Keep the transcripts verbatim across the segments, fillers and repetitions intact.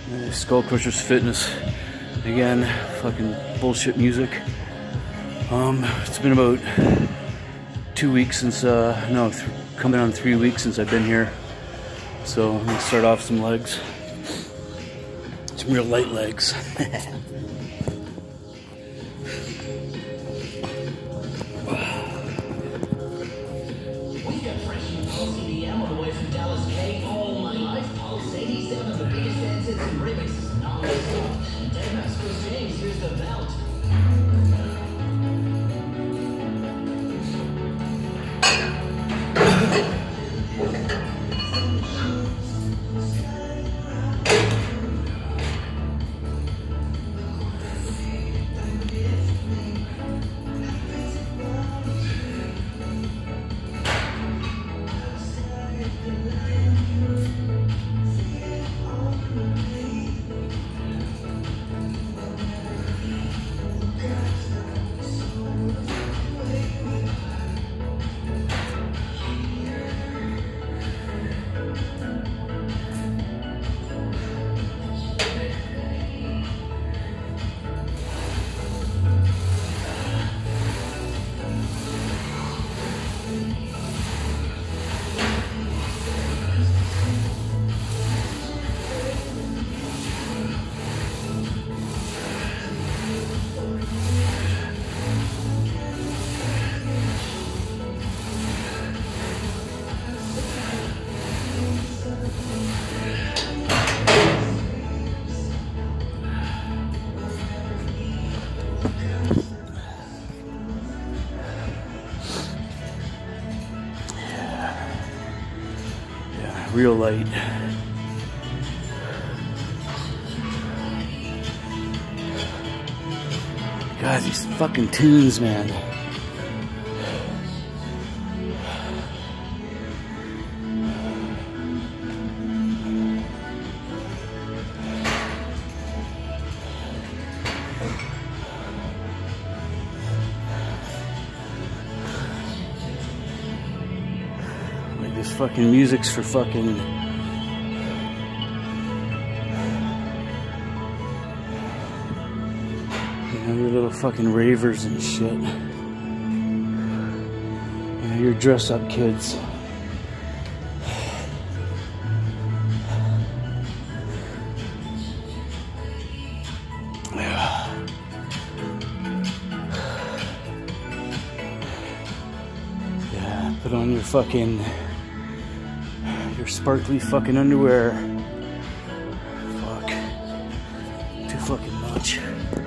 Uh, Skull Crushers Fitness. Again, fucking bullshit music. Um, it's been about two weeks since, uh, no, th coming on three weeks since I've been here. So I'm gonna start off some legs. Some real light legs. Real light. God, these fucking tunes, man. This fucking music's for fucking, you know, your little fucking ravers and shit. You know, your dress up kids. Yeah, put on your fucking your sparkly fucking underwear. Fuck. Too fucking much.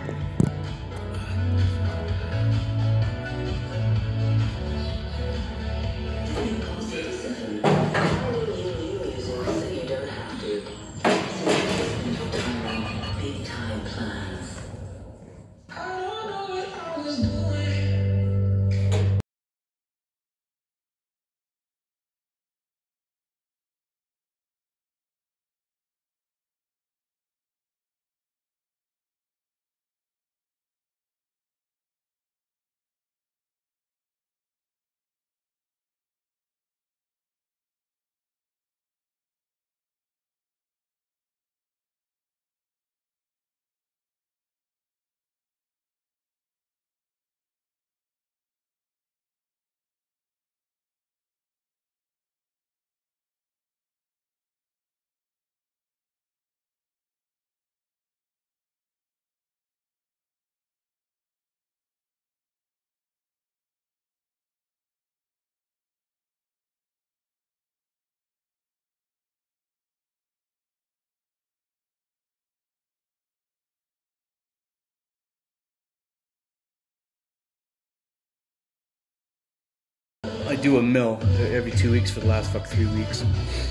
I do a mill every two weeks for the last fuck three weeks.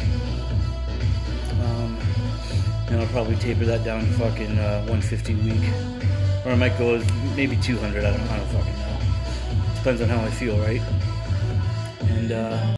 Um, and I'll probably taper that down to fucking uh, one fifty a week, or I might go with maybe two hundred. I don't, I don't fucking know. Depends on how I feel, right? And uh,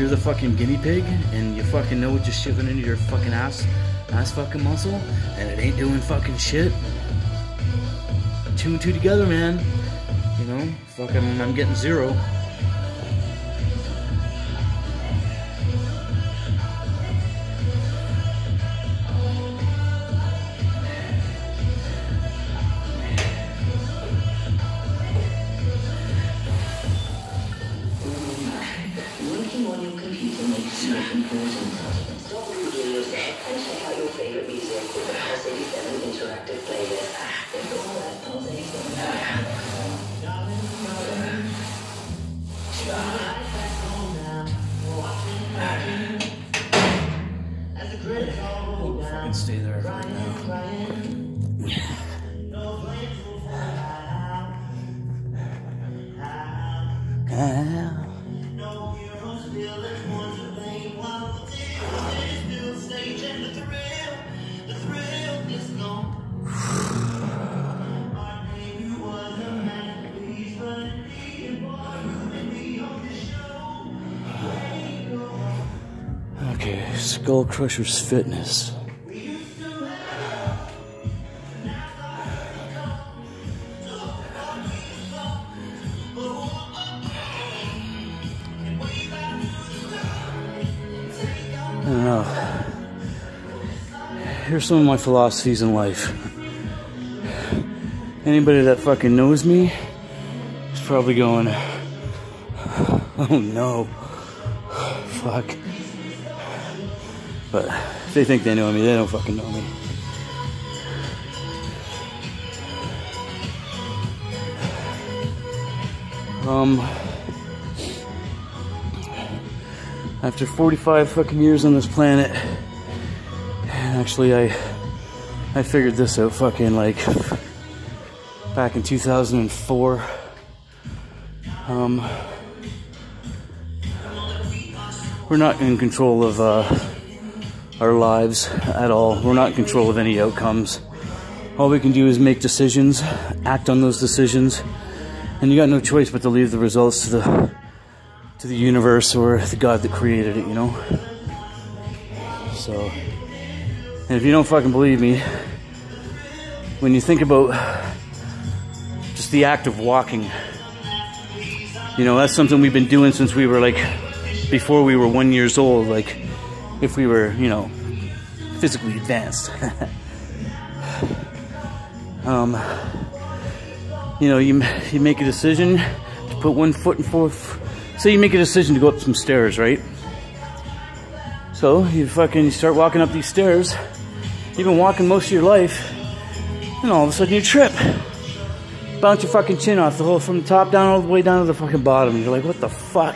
you're the fucking guinea pig and you fucking know what you're shoving into your fucking ass, ass fucking muscle, and it ain't doing fucking shit. Two and two together, man. You know, fucking, I'm getting zero. Fucking stay there right now. Ah. Okay, Skull Crusher's Fitness. I don't know. Here's some of my philosophies in life. Anybody that fucking knows me is probably going, oh no, fuck. But if they think they know me, they don't fucking know me. Um, after forty-five fucking years on this planet, actually I, I figured this out fucking like back in two thousand four. Um, we're not in control of uh, our lives at all. We're not in control of any outcomes. All we can do is make decisions, act on those decisions, and you got no choice but to leave the results to the to the universe or the God that created it, you know? So, and if you don't fucking believe me, when you think about just the act of walking, you know, that's something we've been doing since we were like, before we were one years old, like, if we were, you know, physically advanced. um, you know, you, you make a decision to put one foot in forth. Say you make a decision to go up some stairs, right? So you fucking you start walking up these stairs. You've been walking most of your life, and all of a sudden you trip. Bounce your fucking chin off the whole, from the top down all the way down to the fucking bottom. And you're like, what the fuck?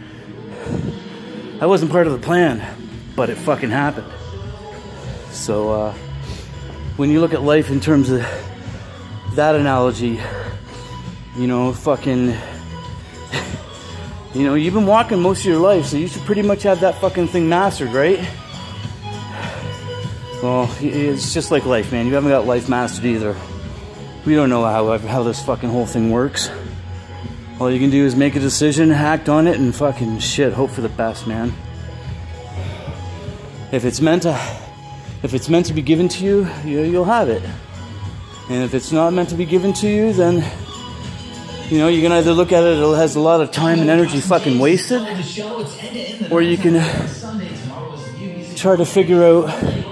I wasn't part of the plan, but it fucking happened. So uh, when you look at life in terms of that analogy, you know, fucking, you know, you've been walking most of your life, so you should pretty much have that fucking thing mastered, right? Well, it's just like life, man. You haven't got life mastered either. We don't know how, how this fucking whole thing works. All you can do is make a decision, act on it, and fucking shit, hope for the best, man. If it's meant to, if it's meant to be given to you, you you'll have it. And if it's not meant to be given to you, then, you know, you can either look at it, it has a lot of time and energy fucking wasted, or you can try to figure out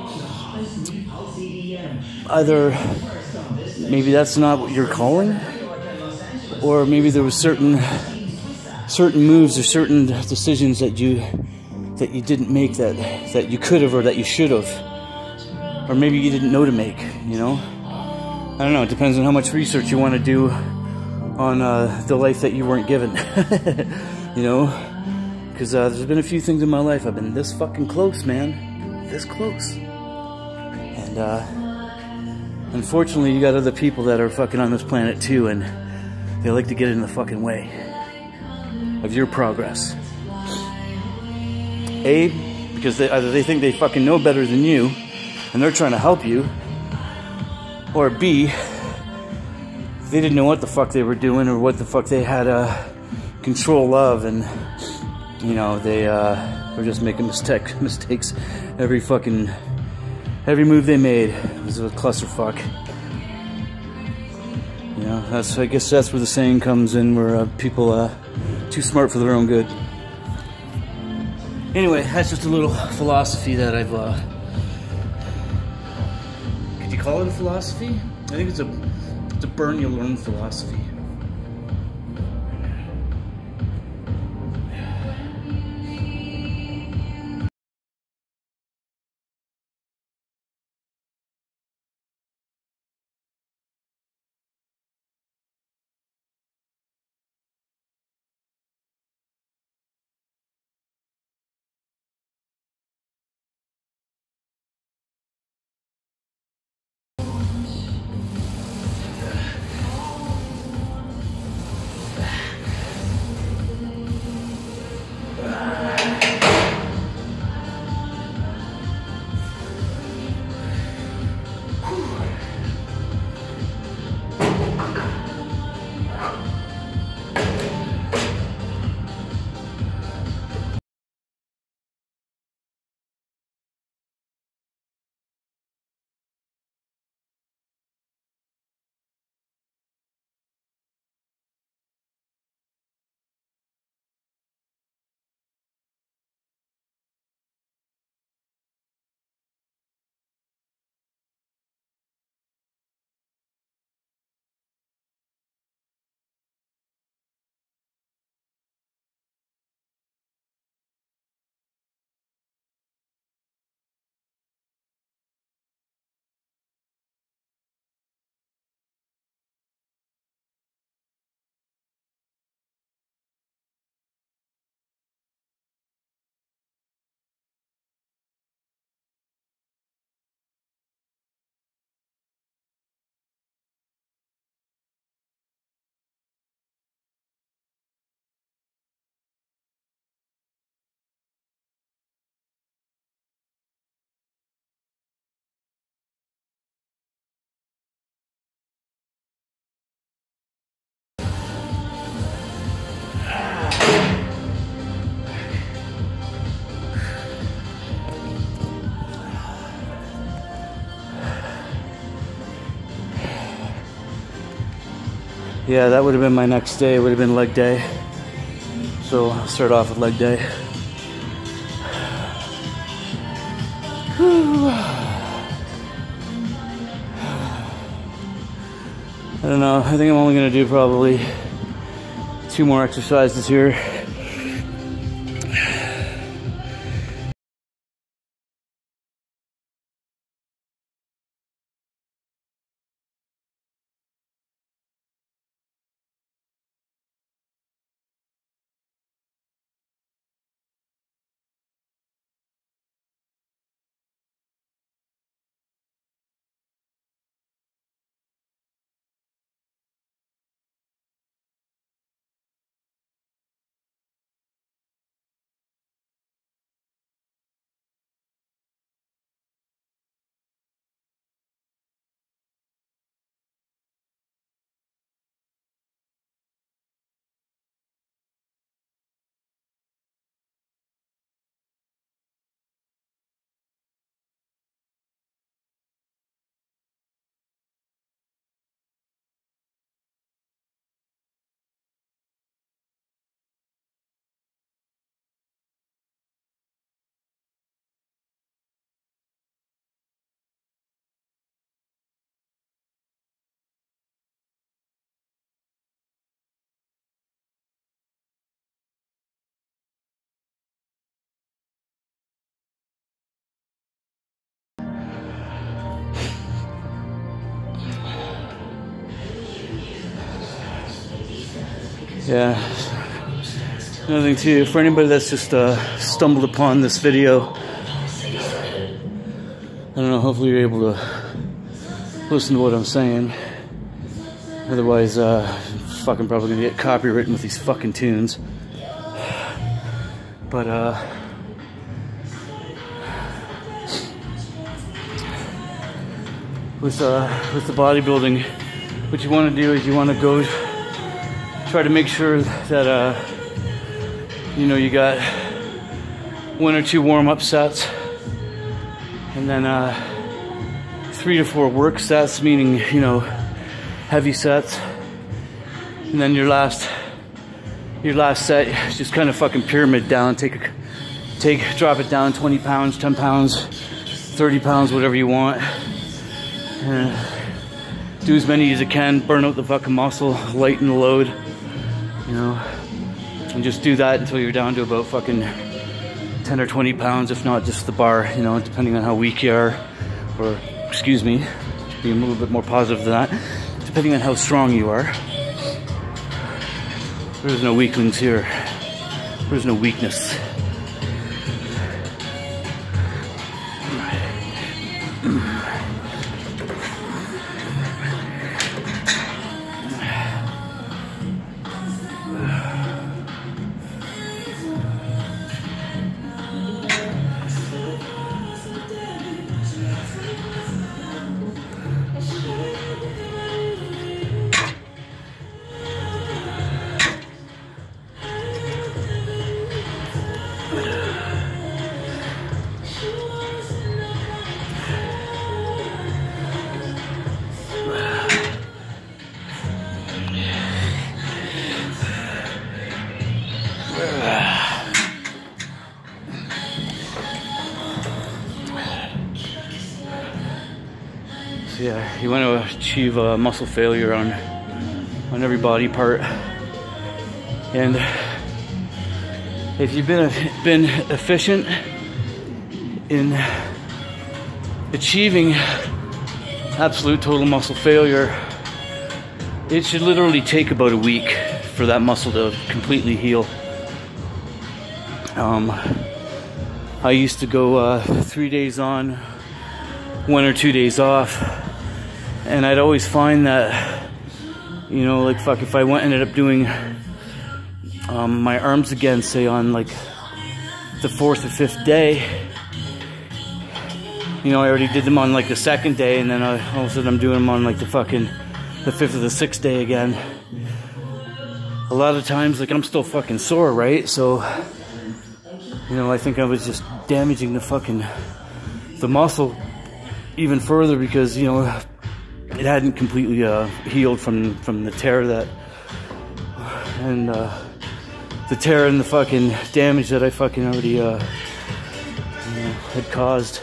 either maybe that's not what you're calling, or maybe there was certain certain moves or certain decisions that you that you didn't make that that you could have or that you should have, or maybe you didn't know to make, you know. I don't know, it depends on how much research you want to do on uh, the life that you weren't given. You know, because uh, there's been a few things in my life I've been this fucking close, man, this close. And uh, unfortunately, you got other people that are fucking on this planet too, and they like to get in the fucking way of your progress. A, because they, either they think they fucking know better than you, and they're trying to help you, or B, they didn't know what the fuck they were doing or what the fuck they had uh, control of, and you know, they uh, were just making mistake, mistakes every fucking, every move they made was a clusterfuck. You know, that's, I guess that's where the saying comes in, where uh, people uh, too smart for their own good. Anyway, that's just a little philosophy that I've, uh, could you call it a philosophy? I think it's a, it's a burn you learn philosophy. Yeah, that would have been my next day. It would have been leg day. So I'll start off with leg day. I don't know. I think I'm only going to do probably two more exercises here. Yeah. Another thing too, for anybody that's just uh, stumbled upon this video, I don't know, hopefully you're able to listen to what I'm saying. Otherwise, uh, I'm fucking probably gonna get copywritten with these fucking tunes. But, uh, with, uh, with the bodybuilding, what you want to do is you want to go try to make sure that, uh, you know, you got one or two warm-up sets, and then uh, three to four work sets, meaning, you know, heavy sets, and then your last your last set, just kind of fucking pyramid down. Take a take drop it down twenty pounds, ten pounds, thirty pounds, whatever you want, and do as many as you can. Burn out the fucking muscle, lighten the load, you know, and just do that until you're down to about fucking ten or twenty pounds, if not just the bar, you know, depending on how weak you are, or, excuse me, being a little bit more positive than that, depending on how strong you are. There's no weaklings here. There's no weakness. So yeah, you want to achieve uh, muscle failure on on every body part, and if you've been been efficient in achieving absolute total muscle failure, it should literally take about a week for that muscle to completely heal. Um, I used to go uh, three days on, one or two days off, and I'd always find that, you know, like fuck, if I went ended up doing um, my arms again, say on like the fourth or fifth day, you know, I already did them on like the second day, and then I, all of a sudden I'm doing them on like the fucking the fifth or the sixth day again. A lot of times, like, I'm still fucking sore, right? So, you know, I think I was just damaging the fucking the muscle even further, because, you know, it hadn't completely uh, healed from from the tear that and uh, the tear and the fucking damage that I fucking already uh, you know, had caused.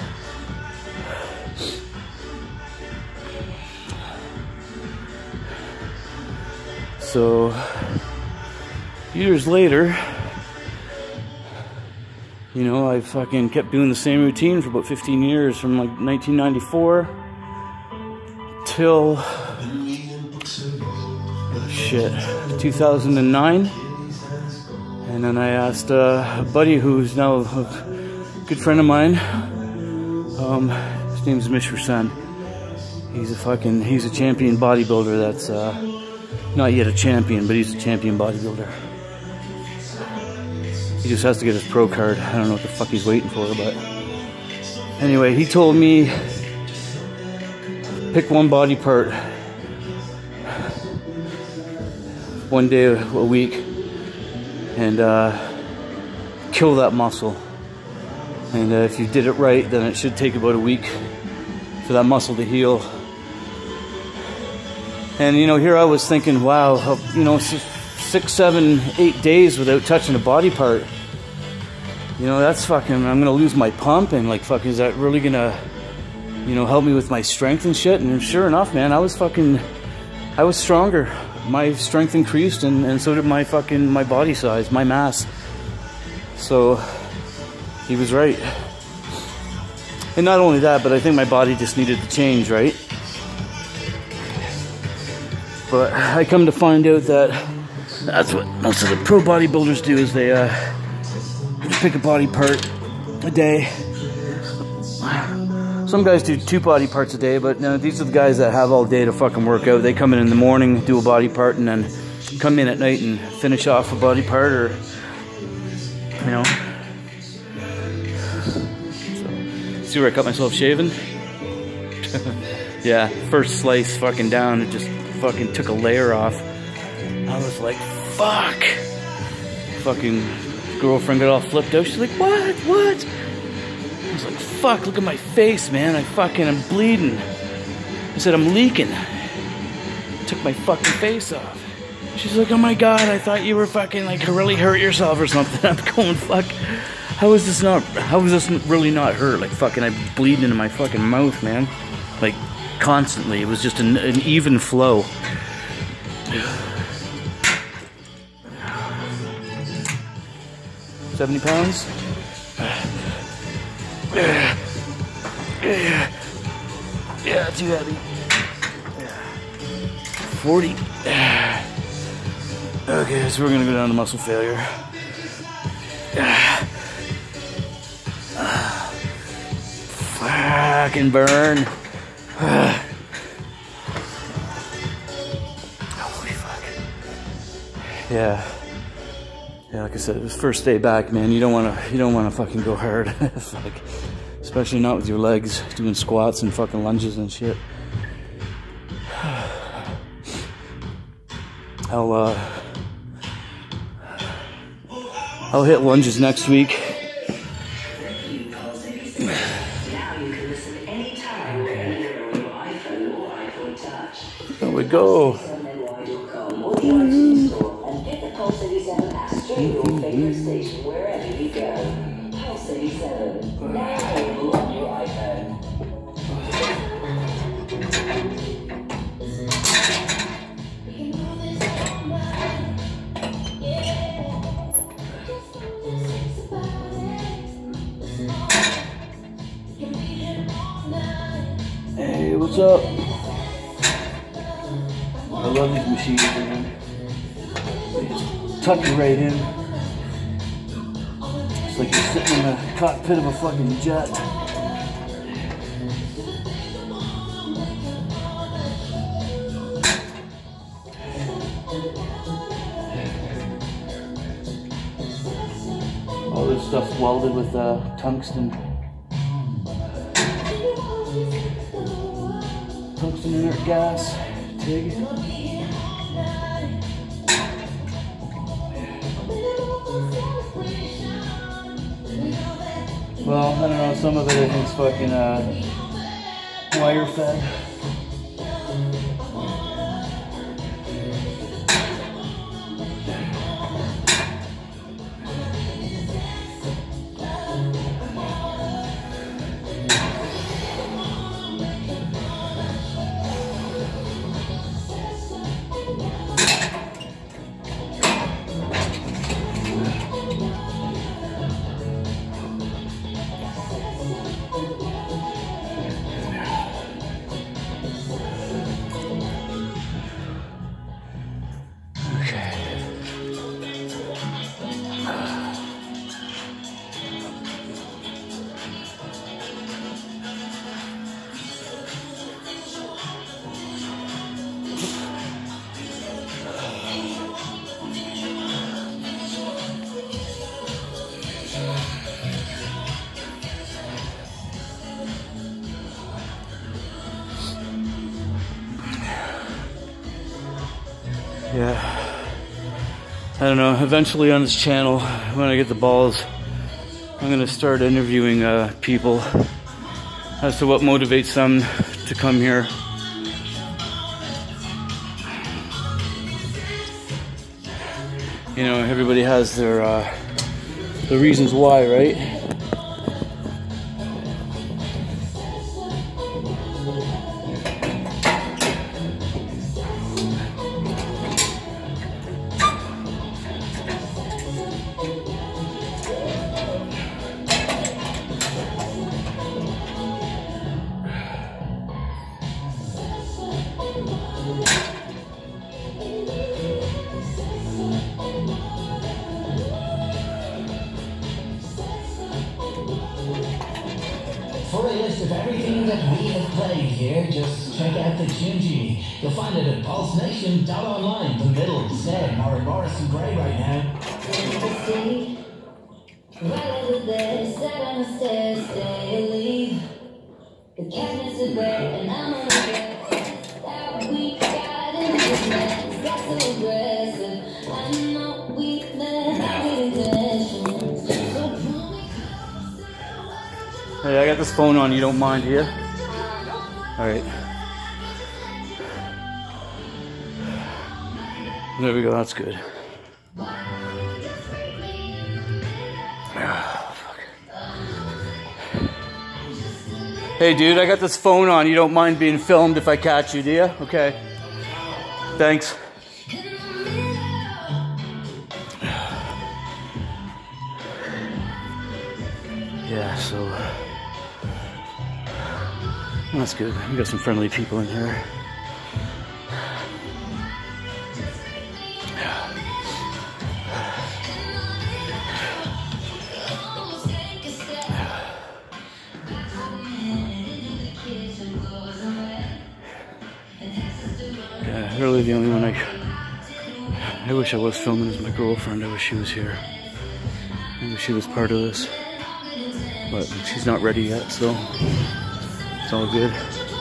So years later, you know, I fucking kept doing the same routine for about fifteen years, from like nineteen ninety-four till oh shit, two thousand nine. And then I asked uh, a buddy who's now a good friend of mine. Um, his name's Mister Sen. He's a fucking he's a champion bodybuilder. That's uh, not yet a champion, but he's a champion bodybuilder. He just has to get his pro card. I don't know what the fuck he's waiting for, but anyway, he told me pick one body part one day a week and uh, kill that muscle. And uh, if you did it right, then it should take about a week for that muscle to heal. And you know, here I was thinking, wow, you know, six, seven, eight days without touching a body part. You know, that's fucking, I'm gonna lose my pump, and like, fuck, is that really gonna, you know, help me with my strength and shit? And sure enough, man, I was fucking, I was stronger. My strength increased, and, and so did my fucking, my body size, my mass. So, he was right. And not only that, but I think my body just needed to change, right? But I come to find out that that's what most of the pro bodybuilders do, is they uh, just pick a body part a day. Some guys do two body parts a day, but no, these are the guys that have all day to fucking work out. They come in in the morning, do a body part, and then come in at night and finish off a body part, or, you know. So, see where I cut myself shaving? Yeah, first slice fucking down, it just fucking took a layer off. I was like, fuck. Fucking ex-girlfriend got all flipped out. She's like, what? What? I was like, fuck, look at my face, man. I fucking am bleeding. I said, I'm leaking. I took my fucking face off. She's like, oh my god, I thought you were fucking like really hurt yourself or something. I'm going, fuck. How is this not, how is this really not hurt? Like fucking, I'm bleeding into my fucking mouth, man. Like constantly. It was just an, an even flow. seventy pounds? Yeah, too heavy. forty. Okay, so we're gonna go down to muscle failure. Fucking burn. Holy fuck. Yeah. Yeah, like I said, it was first day back, man. You don't wanna you don't wanna fucking go hard. Fuck. Especially not with your legs, doing squats and fucking lunges and shit. I'll uh I'll hit lunges next week. There we go. Hey, what's up? I love these machines, man. They just tuck you right in. It's like you're sitting in the cockpit of a fucking jet. All this stuff's welded with uh, tungsten. Tungsten inert gas, TIG. Well, I don't know, some of it I think's fucking uh, wire fed. Yeah, I don't know, eventually on this channel, when I get the balls, I'm gonna start interviewing uh, people as to what motivates them to come here. You know, everybody has their uh, the reasons why, right? For a list of everything that we have played here, just check out the Junji. You'll find it at pulse nation dot online. The middle said Maury Morrison Gray right now. Right over there, sat on the stairs, stay leave. The cabinets are bare, and I'm on the bed. That we got in this mess, got so aggressive. I know we met with intention. Hey, I got this phone on. You don't mind, do you? All right. There we go. That's good. Hey, dude, I got this phone on. You don't mind being filmed if I catch you, do you? Okay. Thanks. Yeah, so that's good. We got some friendly people in here. Yeah, really the only one I I wish I was filming is my girlfriend. I wish she was here. I wish she was part of this. But she's not ready yet, so it's all good.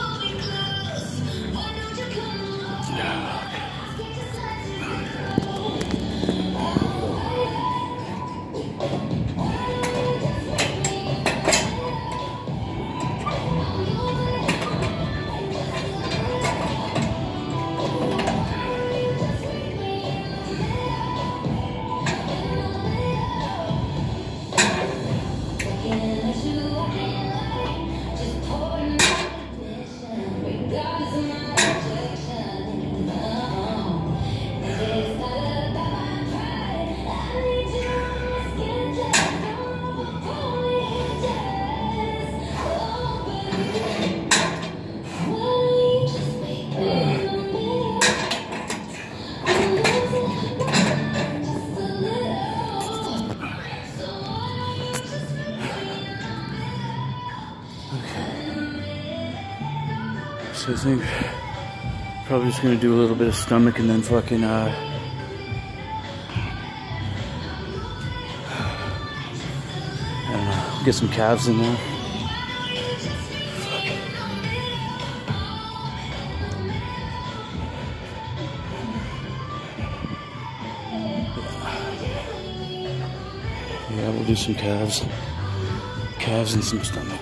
So I think probably just gonna do a little bit of stomach and then fucking uh I don't know, get some calves in there. Fuck. Yeah, we'll do some calves. Calves and some stomach.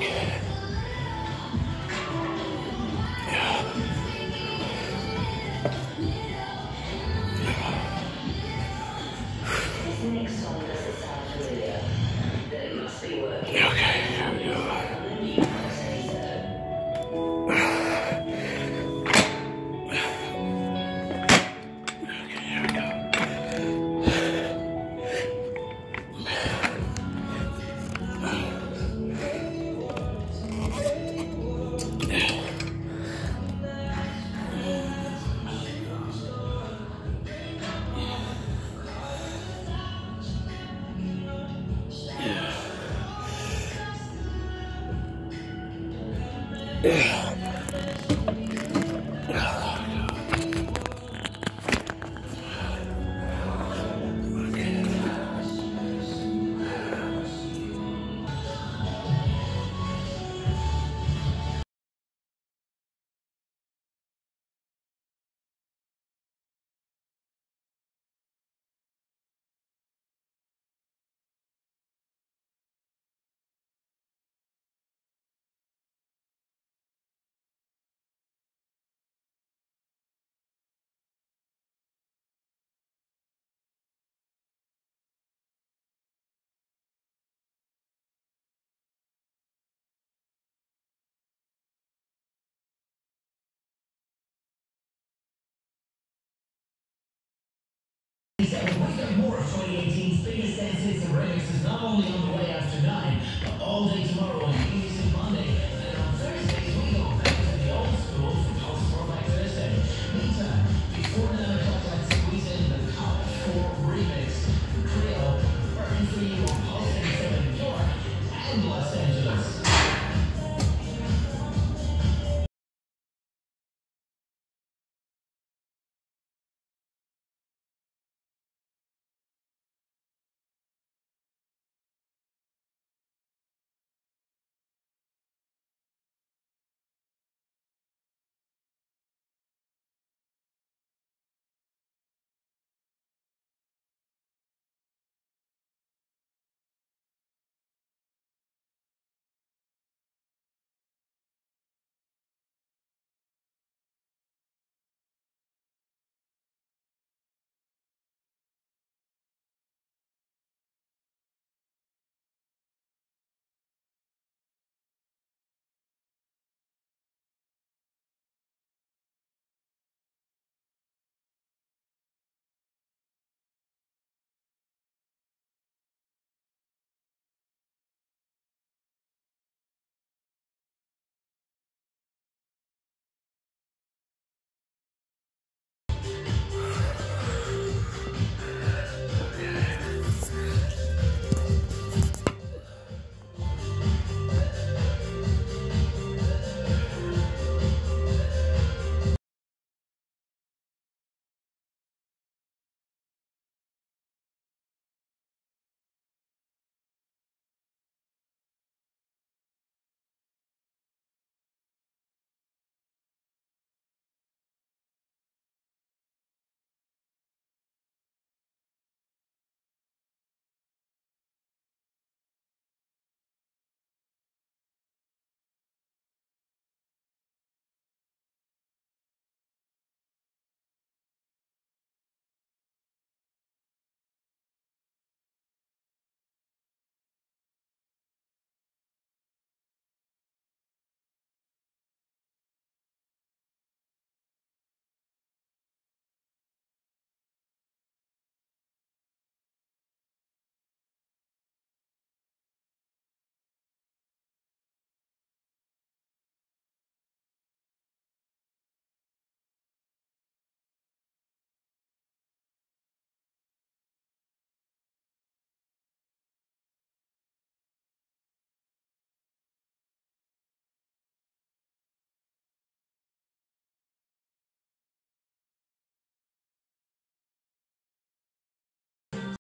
Okay, here we go. Okay, here we go. Yeah.